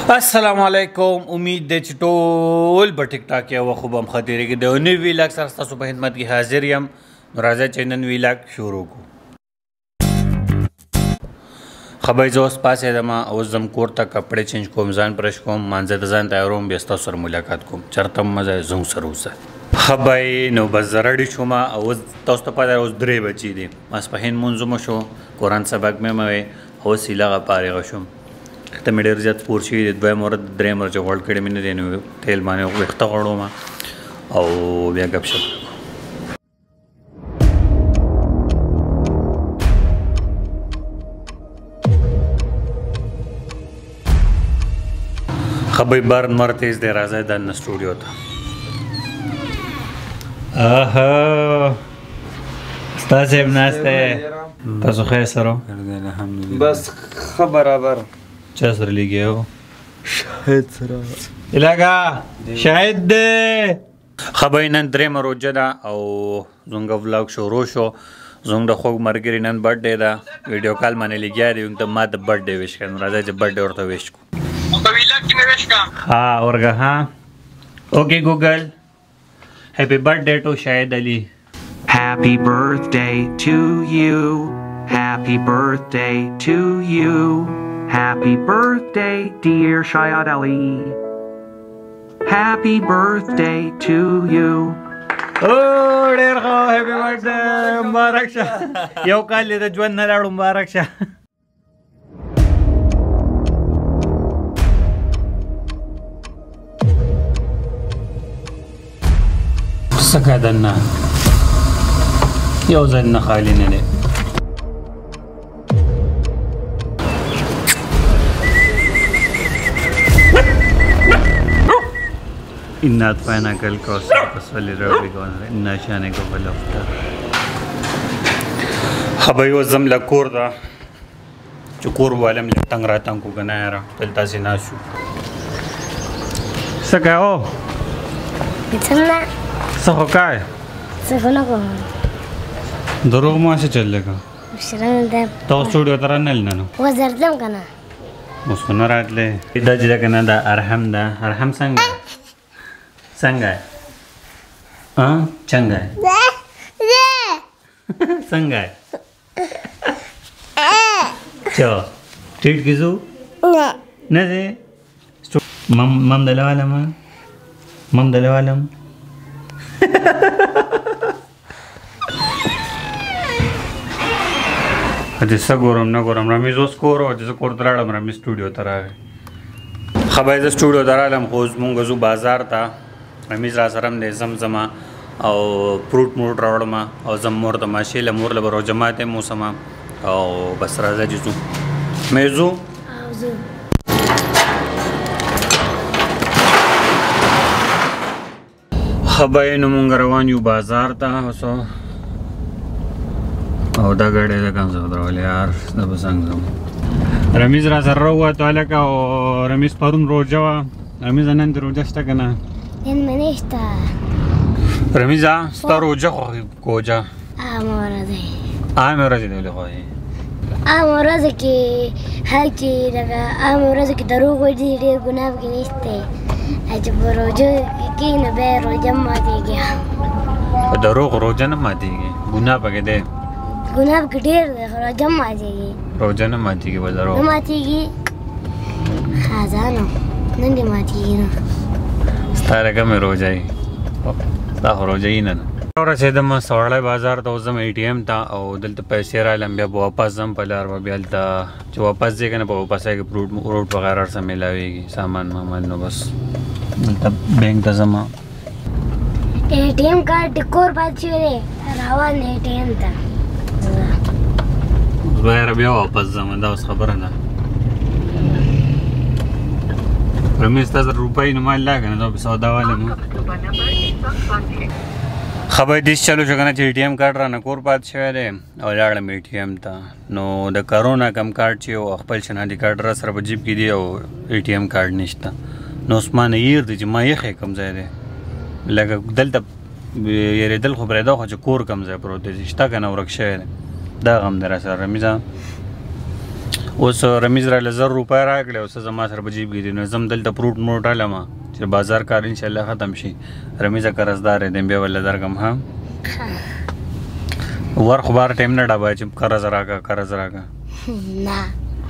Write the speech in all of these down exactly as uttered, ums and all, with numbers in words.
السلام علیکم. امید ده چې ټول په ټیک ټاک یو خو به مخاطرې کې د نوی ویلاګ سره ستاسو په خدمت کې حاضر یم. نو راځئ چې نن ویلاګ شروع کړو. خبرې زه اوس پاڅېدم، اوس ځم کور ته، کپړې چینج کوم، ځان برش کوم، مانځه ته ځان تیاروم، بیا ستاسو سره ملاقات کوم. چېرته هم مه ځئ، زموږ سره اوسه. خبرې نو بس زه رډي شوم، اوس تاسو ته پته اوس درې بجې دي. ماسپښین لمونځ مو شو، قرآن سبق مې مې وی، اوس هیله هغه فارغه شوم. ته مې ډېر زیات پور شوي دي، دویم ورځ درېیم ورځ چې غوړ کړي مې نه دي، نو تیل باندې ویښته غوړوم او بیا ګپ شپ. خبرې بار نور تیز دی، راځئ دننه سټوډیو ته. اها ستا صاحب ناست دی، تاسو ښه سره؟ بس ښه برابر. چا سره لګیا و؟ شاهد سره. الهګه شاهد دی. خبرې نن درېیمه روژه ده او زموږ ولاګ شروع شو. زموږ د خوږ ملګري نن برډ ډے ده، ویډیو کال باندې لګیا دی، ته ما د برډ ډے ویش کړه. نو راځئ چې برډ ډے ورته ویش کړو. ها ورګه ها اوکې ګوګل هیپی برډ ډے ټو شاهد علي. Happy birthday to you. Happy birthday to you. Happy birthday, dear Shayad Ali. Happy birthday to you. Oh, ډېر ښه، هیپی برډ ډے، مبارک شه. یو کال دې د ژوند نه لاړو، مبارک شه. څنګه دننه یو ځل نه خالي نه دی. إنا أطفأناك الكوثر فصل لربك وانحر إن شانئك هو الأبتر. خبرې اوس ځم لږ کور ته، چې کور والم لږ تنګ راتنګ کو که نه یاره، دلته داسې ناست شو. څه کوې او؟ څنګه؟ څه خو کوې؟ څه خو نه کوم. دروغ مو هسې چل دی که؟ شرم ده. ته اوس سټوډیو ته رانلې نه نو؟ اوس درتلم که نه؟ اوس خو نه راتلې. دا چې ده که نه، دا ارحم ده. ارحم څنګه څنګه یې؟ څنګه یې؟ څنګه یې؟ چا ټیټ کې ځو؟ نه ځې؟ مم دله والم مم دله والم. چې څه ګورم نه ګورم. رمیز اوس کور و، چې زه کور ته راغلم، رمیز سټوډیو ته راغی. خبرې زه سټوډیو ته راغلم، خو اوس مونږ ځو بازار ته. رمیز را سره هم دی، ځم ځمه او فروټ مروټ راوړم او ځم مور ته ماشې له مور له به روژه ماتې هم اوسم او بس راځه چې ځو. مې ځو؟ ځو. خبرې نو مونږ روان یو بازار ته اوسو. او دا ګاډی ده کوم ځای ودرولې یار، زه به څنګه ځم. رمیز را سره راووتو هلکه، او رمیز پرون روژه وه. رمیزه نن دې روژه شته که نه؟ نن مې نشته. رمیزه ستا روژه خوښي کوجه؟ عامه ورځ دی. عامې ورځې دې ولې خوښي؟ عامه ورځو کې هر چې لکه عامه ورځو کې دروغ وایي ډېر ګناه پکې نشته. چې په روژه کې نو بیا روژه ماتېږي. په دروغ روژه نه ماتېږي، ګناه پکې دی. ګناه پکې ډېر دی، خو روژه هم ماتېږي. روژه نه ماتېږي په دروغ؟ نه ماتېږي. خزانو نن دې ماتېږي نو. ستا لکه مې روژه یي، ستا خو روژه یي نه ده. ورسېدم سوړی بازار ته، اوس ځم اے ټي ایم ته او دلته پیسې رالم، بیا به واپس ځم په لار به بیا هلته چې واپس ځې که نه، په واپسۍ کې فروټ وروټ وغیره هر څه میلاوېږي، سامان مامان. نو بس دلته بینک ته ځم. اے ټي ایم کارډ کور پاتې شوی دی، روان اے ټي ایم ته. به یاره بیا واپس ځم، دا اوس خبره ده. رمیز تا زر روپۍ نو مال لا که نه، دا به سودا والم. خبرې داسې چلو شو که نه چې اے ټي ایم کارډ رانه کور پاتې شوی دی او لاړم اے ټي ایم ته. نو د کرونا کم کارډ چې و، خپل شناختی کارډ را سره په جیب کې دی او اے ټي ایم کارډ نشته. نو اوس ما نه هیر دی چې ما یخې کوم ځای دی، لکه دلته یریدل خو پرېږده، خو چې کور کوم ځای پروت دی شته که نه ورک شوی دی، دا غم دی را سره. رمیزه اوس رمیز راله زر روپۍ راکړې اوس زما سره په جیب کې دي نو زم دلته فروټ مروټ رالم چې بازار کار انشاءالله ختم شي رمیزه قرضدار دی بیا ولا درکم ها ور خو بار ټایم نه ډابای چې قرض راکړه قرض راکړه نه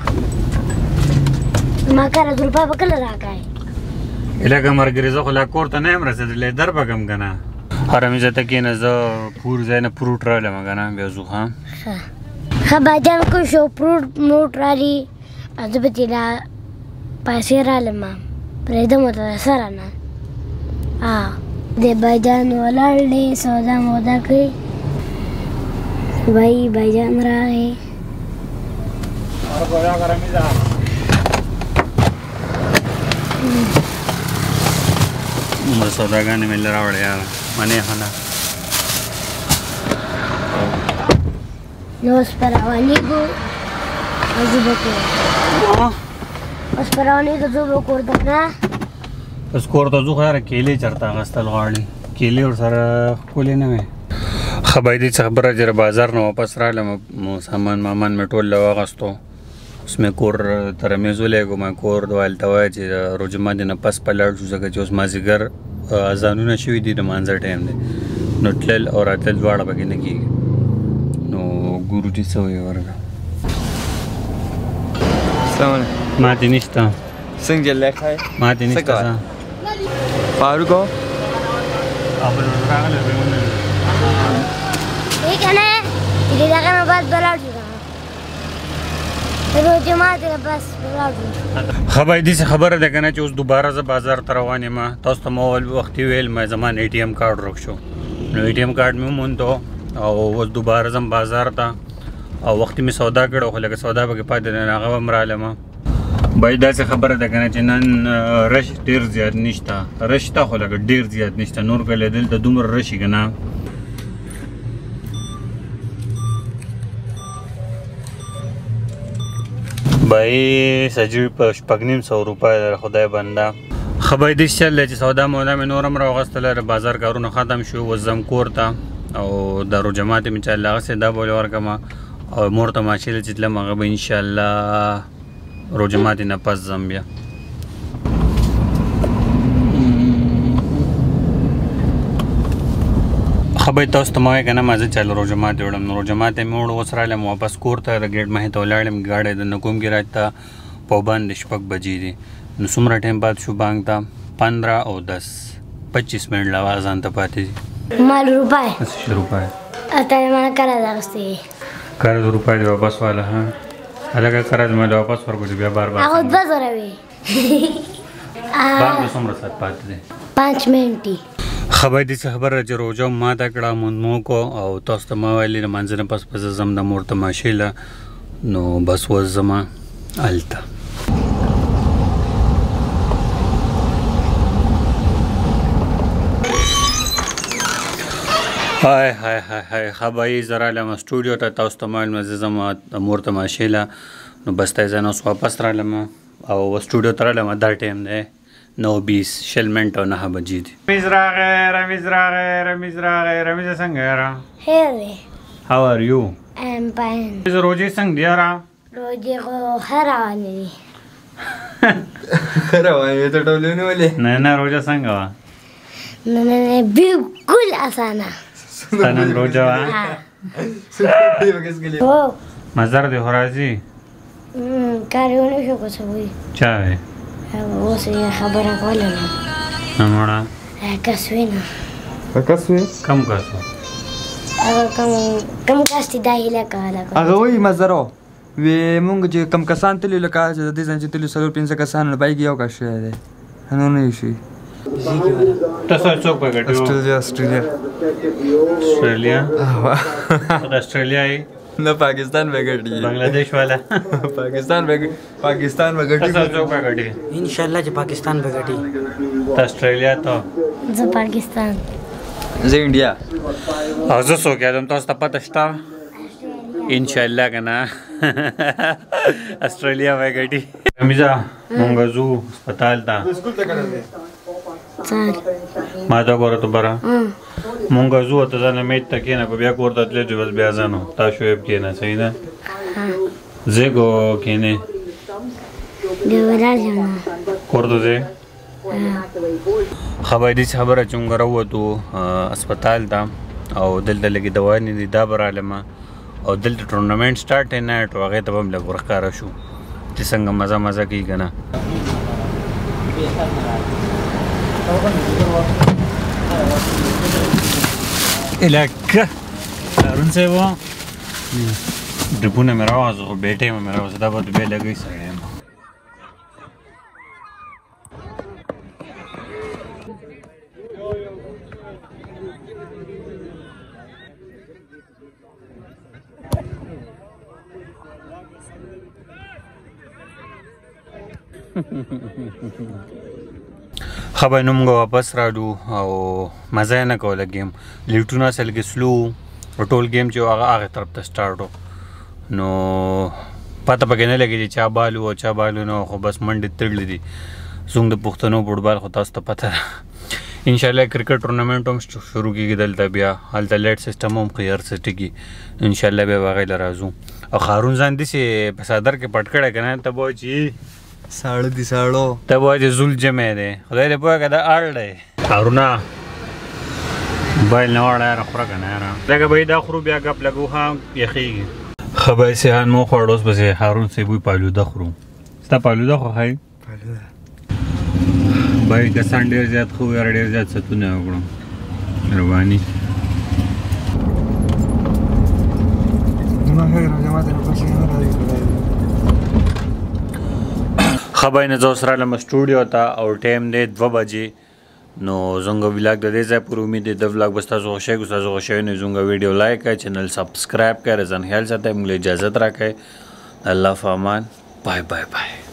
ما قرض روپۍ به کله راکړی لکه مرګري زه خو لا کور ته نه یم رسېدلی در به کم که نه رمیزه ته کښېنه زه پور ځای نه فروټ رالم که نه بیا ځو ښه ښه بایجان کوم شو فروټ مروټ رالي زه به ترې پیسې رالم پرېږدم ورته سره نه د بایجان ولاړ دی سودا مودا کوي بای بایجان راغی عمر سوداګانې مې له راوړې یاره منې ښه نه نو اوس به روانېږو او زه به کور اوس به روانېږو زه به کور ته نه اوس کور ته ځو خو یاره کیلې چېرته اخیستل غواړي کیلې ورسره ښکلې نه وې ښه باید دې څه خبره چې بازار نه واپس رالم سامان مامان مې ټول له واغستو اوس مې کور ته رمیز ولېږو ما کور هلته وایه چې روژه ماتې نه پس په لاړ شو ځکه چې اوس مازدیګر اذانونه شوي دي د مانځه ټایم دی نو تلل او راتلل دواړه پکې نه کېږي نو ګورو چې څه وایي ورکړه السلام علیکم ماتې نشته څنګه جلې ښایي ماتې نشته څه فاروقو خبر راغلی دی ونه دی که نه چې د دغه نه بعد به لاړ شو روژه ماتې نه بس به لاړ شو ښه باید داسې خبره ده که نه چې اوس دوباره زه بازار ته روان یم تاسو ته مو اول وختي ویل ما زما اے ټي ایم کارډ ورک شو نو اے ټي ایم کارډ مې وموندو او اوس دوباره ځم بازار ته او وختي مې سودا کړو خو لکه سودا پکې پاتې دی نو هغه به هم رالم باید داسې خبره ده که نه چې نن رش ډېر زیات نشته رش شته خو لکه ډېر زیات نشته نور کله دلته دومره رشي که نه بای سجوی په شپږ نیم سوه روپۍ ده خدای بنده ښه باید داسې چل دی چې سودا مودا مې نور هم راوغستله د بازار کارونه ختم شو اوس ځم کور ته او د روژه ماتې مې چل هغسې دا به ولې ورکړم او مور ته ماشې له چې تلم هغه به انشاءالله روژه ماتې نه پس ځم بیا ښه باید تاسو ته مه وایې که نه ما زه چل روژه ماتې وړم نو روژه ماتې مې وړو اوس رالم واپس کور ته د ګیټ مخې ته ولاړ یم ګاډی د نکوم ګراج ته پوبند شپږ بجې دي نو څومره ټایم پاتې شو بانک ته پندره او دس پچیس منټ لا اذان ته پاتې دي مال روپۍ څه روپۍ اته یې ما قرض اخیستی قرض روپۍ دې واپس واله ها هلکه قرض مې واپس ورکړو چې بیا بار بار هغه دوه زره وي بانک ته څومره ساعت پاتې دی پنځ منټې ښه باید داسې خبره چې روژه ماته کړه مونځ مو کو او تاسو ته ما ویلې د مانځه نه پس به زه ځم د مور ته ماشې له نو بس اوس ځمه هلته های های های های ښه به زه رالم سټوډیو ته تاسو ته ما ویل زه ځم مور ته ماشې له نو بس ته یې زه نه اوس واپس رالم او سټوډیو ته رالم دا ټایم دی نو بیس شل منټ او نهه بجې دي رمیز راغی رمیز راغی رمیز راغی رمیزه څنګه یاره خیر دی هاو آر یو ایم فاین روژې څنګه دي یاره روژې خو ښه روانې دي ښه روانې ته ټولې ونیولې نه نه روژه څنګه وه نه نه نه بالکل اسانه ستا نن روژه وه هو مزر دې خو راځي کار یې ونه شو که څه وایي چا وې اوس یې خبره کوله نو نه مړه کس وي نه کس وې کم کس و هغه کم کم کس چې دا هیله کوله هغه وایي مزرو وی مونږ چې کم کسان تللي لکه چې د دې ځای چې تللي څلور پنځه کسان نو بایک یو کس شوی دی نو نه یې شوي تاسو څوک به ګټي وو استرالیا استرالیا استرالیا د استرالیا یې نه پاکستان به ګټي بنگلادیش والا پاکستان به پاکستان به ګټي تاسو څوک به ګټي ان شاء الله چې پاکستان به ګټي ته استرالیا ته زه پاکستان زه انډیا او زه څوک یادم تاسو ته پته شته ان شاء الله که نه استرالیا به ګټي رمیزه مونږ ځو هسپتال ته ما ته ګوره ته بره مونږ ځو ته ځان میچ ته کښېنه په بیا کور ته تللی چې بس بیا ځانو تا شعیب کښېنه صحیح ده زیګو کینه د وراجو نه کورته ځې خبرې دې خبره چونګ راووتو هسپتال ته او دلته لږې دوایانې دي دا به رالمه او دلته ټورنمنټ سټارټ دی نایټ او هغې ته به هم لږ ورښکاره شو چې څنګه مزه مزه کوي که نه لکه هارون صاحب و ډرپونه مې راوغځو خو بې ټایمه مې راوځه دا به بیا لګوي سړی یم خبر نو موږ واپس راډو او مزه یې نه کوله ګیم لیټونه اصل کې سلو او ټول ګیم چې هغه هغې طرف ته سټارټ و نو پته پکې نه لګي چې چا بالو او چا بالو نه خو بس منډې تړلې دي زموږ د پښتنو فوټبال خو تاسو ته پته ده انشاءالله کرکټ ټورنمنټ هم شروع کېږي دلته بیا هلته لایټ سیسټم هم ښه هر څه ټکي انشاءالله بیا به هغې له راځو او خارون ځان داسې په څادر کې پټ کړی که نه ته به وایي چې ساړه دي ساړه ته به وایي چې زول جمی دی خدای دې پوهه که دا اړ دی خارونه موبایل نه واړه یاره خوره که نه یاره لکه به دا خورو بیا ګپ لګو ښه یخېږي ښه به یې سیحان مو خوړ اوس پسې هارون صاحب وایي پالوده خورو ستا پالوده خوښوي بای کسان ډېر زیات ښه ویاره ډېر زیات ستونه یې وکړو مهرباني ښه بای نه زه اوس رالم سټوډیو ته او ټایم دی دوه بجې نو زموږ ولاګ د دې ځای پورې امید دی د ولاګ به ستاسو خوښی که ستاسو خوښی وي نو زموږ ویډیو لایک کړئ چینل سبسکرایب کړئ ځان خیال ساتئ موږ له اجازت راکړئ الله په امان بای بای بای